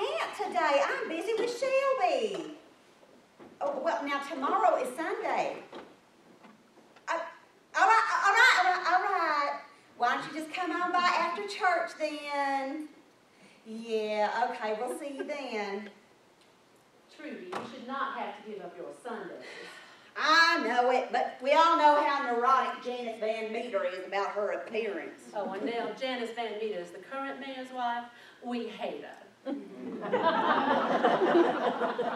can't today. I'm busy with Shelby. Oh, well, now tomorrow is Sunday. All right. Why don't you just come on by after church then? Yeah, okay, we'll see you then. Trudy, you should not have to give up your Sundays. I know it, but we all know how neurotic Janice Van Meter is about her appearance. Oh, Annelle, Janice Van Meter is the current mayor's wife. We hate her.